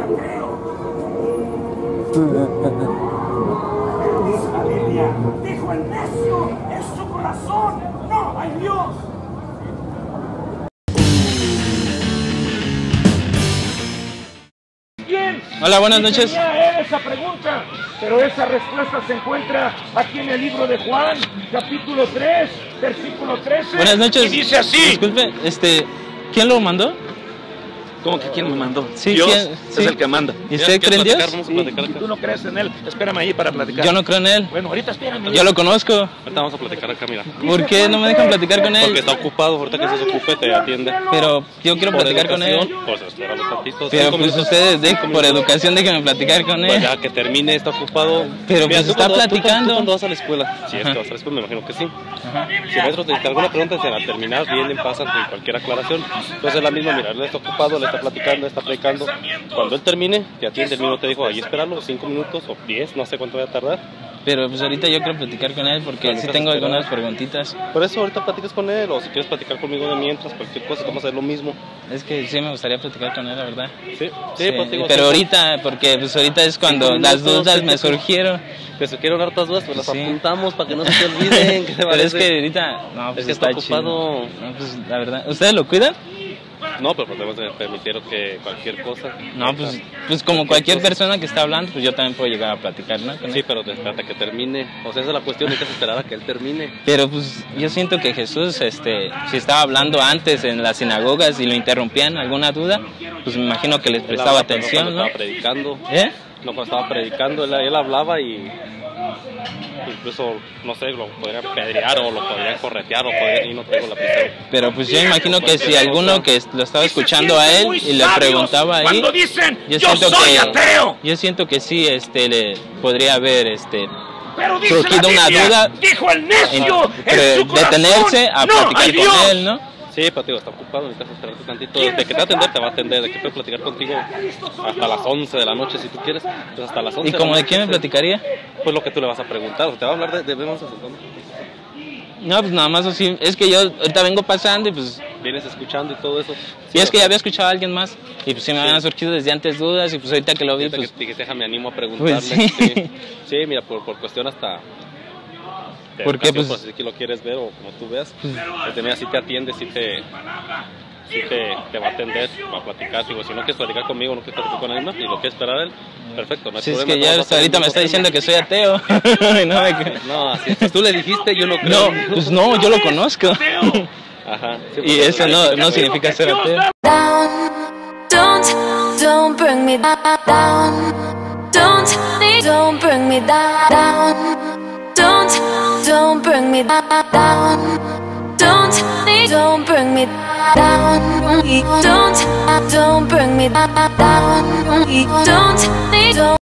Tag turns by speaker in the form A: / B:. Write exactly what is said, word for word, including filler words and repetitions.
A: Dice la Biblia, dijo el necio en su corazón, no hay Dios. Bien.
B: Hola, buenas noches.
A: Tenía él esa pregunta, pero esa respuesta se encuentra aquí en el libro de Juan, capítulo tres, versículo trece.
B: Buenas noches.
A: Y dice así.
B: Disculpe, este, ¿quién lo mandó?
C: ¿Cómo que quién me mandó?
B: Sí,
C: Dios
B: ¿quién?
C: es
B: Sí.
C: el que manda.
B: ¿Y usted cree en Dios?
C: Vamos a
A: Sí,
C: platicar
A: si
C: acá.
A: tú no crees en él, espérame ahí para platicar.
B: Yo no creo en él.
A: Bueno, ahorita espérame.
B: Yo lo conozco.
C: Ahorita vamos a platicar acá, mira.
B: ¿Por qué no me dejan platicar con
C: Porque
B: él?
C: está ocupado, ahorita que se desocupe te atiende.
B: Pero yo quiero
C: Por
B: platicar con él.
C: educación, pues espera los tatitos.
B: Pero
C: cinco
B: pues
C: minutos.
B: ustedes, de, por educación, déjenme platicar con
C: Pues
B: él.
C: ya que termine, está ocupado.
B: Pero
C: Mira,
B: pues
C: tú
B: está
C: cuando- tú-
B: platicando.
C: ¿Tú cuando vas a la escuela? Si es
B: Ajá.
C: que vas a la escuela, me imagino que sí.
B: Ajá.
C: Si maestro te dice alguna pregunta, se la terminas, vienen, pasan sin cualquier aclaración. Entonces es la misma, mira, él está ocupado, le está platicando, le está predicando. Cuando él termine, te atiende, el mismo te dijo, ahí espéralo, cinco minutos o diez, no sé cuánto vaya a tardar.
B: Pero pues ahorita yo quiero platicar con él porque
C: Claro,
B: sí
C: necesitas
B: tengo
C: esperar.
B: algunas preguntitas.
C: Por eso ahorita platicas con él, o si quieres platicar conmigo de mientras, cualquier cosa, vamos a hacer lo mismo.
B: Es que sí me gustaría platicar con él, la verdad.
C: Sí, sí,
B: Sí,
C: pues, digo,
B: pero
C: sí,
B: ahorita, porque pues ahorita es cuando
C: Cinco
B: las
C: minutos,
B: dudas
C: sí,
B: me
C: sí.
B: surgieron.
C: Te quiero hartas dudas, pues las
B: Sí.
C: apuntamos para que no se te olviden. ¿Qué te
B: Pero es
C: parece?
B: que ahorita, no, pues
C: Es que está
B: está chido.
C: ocupado.
B: No, pues la verdad, ¿ustedes lo cuidan?
C: No, pero podemos permitir que cualquier cosa.
B: No, pues, pues como cualquier persona que está hablando, pues yo también puedo llegar a platicar, ¿no? Con
C: Sí,
B: él.
C: pero espérate que termine. O sea, esa es la cuestión, necesitas esperar a que él termine.
B: Pero pues yo siento que Jesús, este, si estaba hablando antes en las sinagogas y lo interrumpían, alguna duda, pues me imagino que les
C: Él
B: prestaba
C: hablaba, pero
B: atención,
C: cuando
B: ¿no?
C: estaba predicando.
B: ¿Eh?
C: No, cuando estaba predicando, él, él hablaba y incluso, no sé, lo podrían pedrear o lo podrían corretear o podrían, y no tengo la pista.
B: Pero pues yo imagino que si alguno que lo estaba escuchando a él y le preguntaba ahí,
A: Cuando dicen,
B: yo
A: yo
B: siento
A: soy
B: que
A: ateo.
B: yo siento que sí, este, le podría haber, este,
A: Pero dice la
B: surgido una
A: Biblia,
B: duda,
A: dijo el necio
B: en-
A: en
B: pre-
A: su corazón,
B: detenerse a
A: no
B: platicar
A: hay
B: con
A: Dios.
B: él, ¿no?
C: Sí, pero te digo, está ocupado, necesitas esperarte tantito. De que te va a atender, te va a atender. De que puede platicar contigo hasta las once de la noche si tú quieres. Pues hasta las once
B: ¿Y como
C: la
B: de
C: noche,
B: quién me
C: sí.
B: platicaría?
C: Pues lo que tú le vas a preguntar. O sea, te va a hablar de... de vemos asentando.
B: No, pues nada más así, es que yo ahorita vengo pasando y pues,
C: Vienes escuchando y todo eso.
B: y es que ya había escuchado a alguien más y pues sí me habían surgido desde antes dudas y pues ahorita que lo vi,
C: Ahorita
B: pues,
C: que dije, déjame animo a preguntarle.
B: Pues sí.
C: sí. Sí, mira, por, por cuestión hasta... de
B: ¿Por qué?
C: educación,
B: Pues-
C: por si que lo quieres ver o como tú veas. Pues mira, si te atiende, si te... Si te, te va a atender, va a platicar. Digo, si no quieres platicar conmigo, no quieres platicar con alguien más y lo quieres esperar a él, perfecto, no hay
B: si es
C: problema.
B: que
C: no
B: ya
C: vas a
B: hasta
C: hacer
B: ahorita me
C: ningún
B: está diciendo
C: problema.
B: que soy ateo. Y no, me cre-
C: No, así es. Pues tú le dijiste, yo no creo.
B: no, pues no, yo lo conozco.
C: Ajá. Sí,
B: Y
C: pues,
B: eso no, no significa ser ateo.
D: Down, don't, don't bring me down. Don't, don't bring me down. Don't, don't bring me down. Don't, don't bring me down. Don't, don't bring me down. Don't, don't.